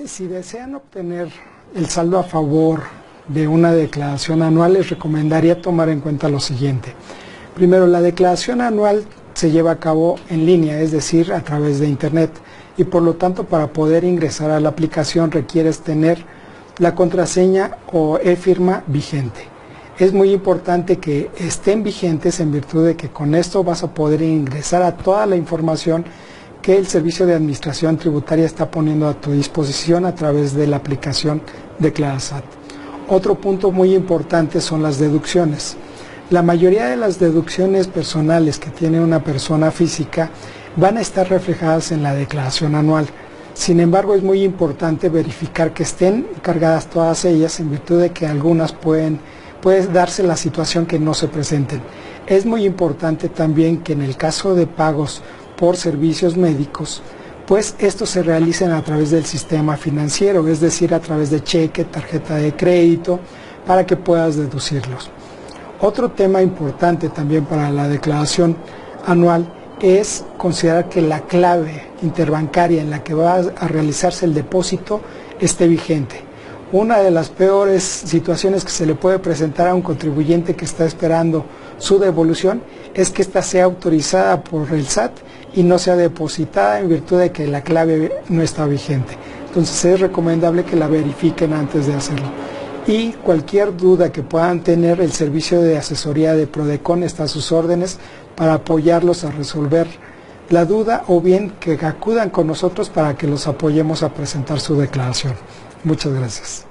Si desean obtener el saldo a favor de una declaración anual, les recomendaría tomar en cuenta lo siguiente. Primero, la declaración anual se lleva a cabo en línea, es decir, a través de Internet, y por lo tanto para poder ingresar a la aplicación requieres tener la contraseña o e-firma vigente. Es muy importante que estén vigentes en virtud de que con esto vas a poder ingresar a toda la información que el Servicio de Administración Tributaria está poniendo a tu disposición a través de la aplicación DeclaraSAT. Otro punto muy importante son las deducciones. La mayoría de las deducciones personales que tiene una persona física van a estar reflejadas en la declaración anual. Sin embargo, es muy importante verificar que estén cargadas todas ellas en virtud de que algunas puede darse la situación que no se presenten. Es muy importante también que en el caso de pagos por servicios médicos, pues estos se realicen a través del sistema financiero, es decir, a través de cheque, tarjeta de crédito, para que puedas deducirlos. Otro tema importante también para la declaración anual es considerar que la clave interbancaria en la que va a realizarse el depósito esté vigente. Una de las peores situaciones que se le puede presentar a un contribuyente que está esperando su devolución es que ésta sea autorizada por el SAT y no sea depositada en virtud de que la clave no está vigente. Entonces es recomendable que la verifiquen antes de hacerlo. Y cualquier duda que puedan tener, el servicio de asesoría de Prodecon está a sus órdenes para apoyarlos a resolver la duda o bien que acudan con nosotros para que los apoyemos a presentar su declaración. Muchas gracias.